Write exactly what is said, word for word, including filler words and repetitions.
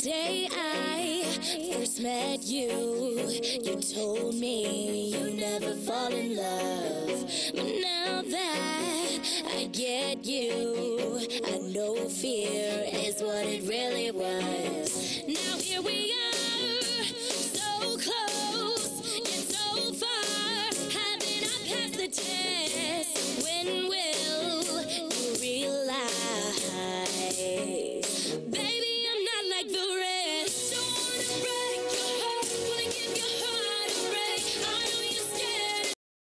day I first met you, you told me you never fall in love. But now that I get you, I know fear is what it really was.